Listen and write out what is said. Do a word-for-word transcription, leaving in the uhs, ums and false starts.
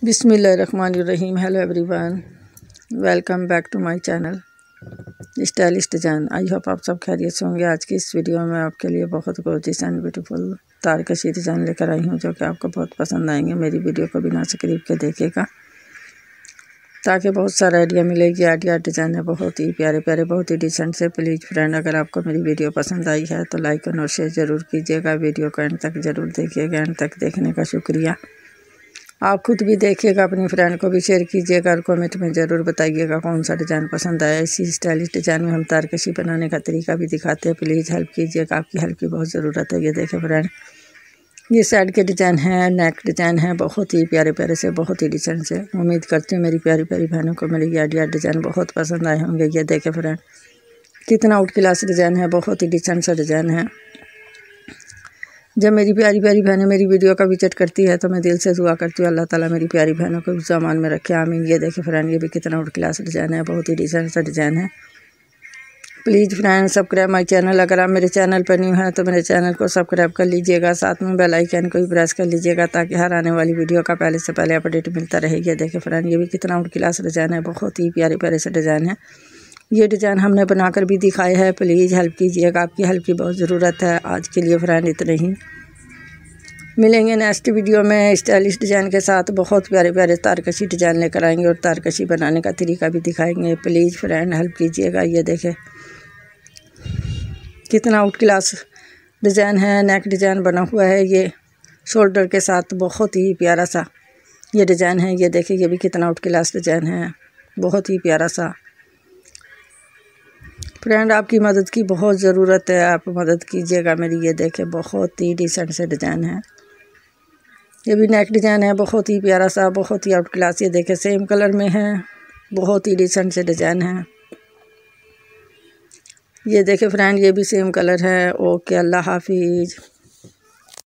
बिस्मिल्लाहिर्रहमानिर्रहीम। Hello everyone, welcome back to my channel stylish design. I hope आप सब खैरियत से होंगे। आज की इस वीडियो में आपके लिए बहुत गोर्जियस एंड ब्यूटीफुल तारकशी डिज़ाइन लेकर आई हूँ, जो कि आपको बहुत पसंद आएंगे। मेरी वीडियो को बिना से करीब के देखिएगा ताकि बहुत सारा आइडिया मिलेगी। आइडिया डिज़ाइन है बहुत ही प्यारे प्यारे, बहुत ही डिसेंट से। प्लीज़ फ्रेंड, अगर आपको मेरी वीडियो पसंद आई है तो लाइक और शेयर ज़रूर कीजिएगा। वीडियो को एंड तक ज़रूर देखिएगा। एंड तक देखने का शुक्रिया। आप खुद भी देखिएगा, अपनी फ्रेंड को भी शेयर कीजिएगा और कमेंट में ज़रूर बताइएगा कौन सा डिज़ाइन पसंद आया। इसी स्टाइलिश डिज़ाइन में हम तारकशी बनाने का तरीका भी दिखाते हैं। प्लीज़ हेल्प कीजिएगा, आपकी हेल्प की बहुत ज़रूरत है। ये देखें फ्रेंड, ये साइड के डिज़ाइन है, नेक डिज़ाइन है, बहुत ही प्यारे प्यारे से, बहुत ही डिसेंट से। उम्मीद करती हूँ मेरी प्यारी प्यारी बहनों को मेरे ये आइडिया डिज़ाइन बहुत पसंद आए होंगे। ये देखें फ्रेंड, कितना आउट क्लास डिज़ाइन है, बहुत ही डिसेंट सा डिज़ाइन है। जब मेरी प्यारी प्यारी बहनें मेरी वीडियो का विजिट करती है तो मैं दिल से दुआ करती हूँ अल्लाह ताला मेरी प्यारी बहनों को उस ज़मान में रखे, आमीन। ये देखें फ्रेंड, ये भी कितना आउट क्लास डिज़ाइन है, बहुत ही डिसेंट सा डिज़ाइन है। Please friend, subscribe my channel. अगर आप मेरे चैनल पर न्यू हैं तो मेरे चैनल को सब्सक्राइब कर लीजिएगा, साथ में बेल आइकन को भी प्रेस कर लीजिएगा ताकि हर आने वाली वीडियो का पहले से पहले अपडेट मिलता रहे। ये देखें फ्रेंड, ये भी कितना आउट क्लास डिज़ाइन है, बहुत ही प्यारे प्यारे से डिज़ाइन है। ये डिज़ाइन हमने बनाकर भी दिखाया है। प्लीज़ हेल्प कीजिएगा, आपकी हेल्प की बहुत ज़रूरत है। आज के लिए फ्रेंड इतने ही, मिलेंगे नेक्स्ट वीडियो में स्टाइलिश डिज़ाइन के साथ। बहुत प्यारे प्यारे तारकशी डिज़ाइन लेकर आएंगे और तारकशी बनाने का तरीका भी दिखाएंगे। प्लीज़ फ्रेंड हेल्प कीजिएगा। ये देखें कितना आउट क्लास डिज़ाइन है, नेक डिज़ाइन बना हुआ है ये शोल्डर के साथ, बहुत ही प्यारा सा ये डिज़ाइन है। ये देखें, ये भी कितना आउट क्लास डिज़ाइन है, बहुत ही प्यारा सा। फ्रेंड, आपकी मदद की बहुत ज़रूरत है, आप मदद कीजिएगा मेरी। ये देखें, बहुत ही डिसेंट से डिज़ाइन है। ये भी नेक डिज़ाइन है, बहुत ही प्यारा सा, बहुत ही आउट क्लास। ये देखें सेम कलर में है, बहुत ही डिसेंट से डिज़ाइन है। ये देखें फ्रेंड, ये भी सेम कलर है। ओके, अल्लाह हाफिज़।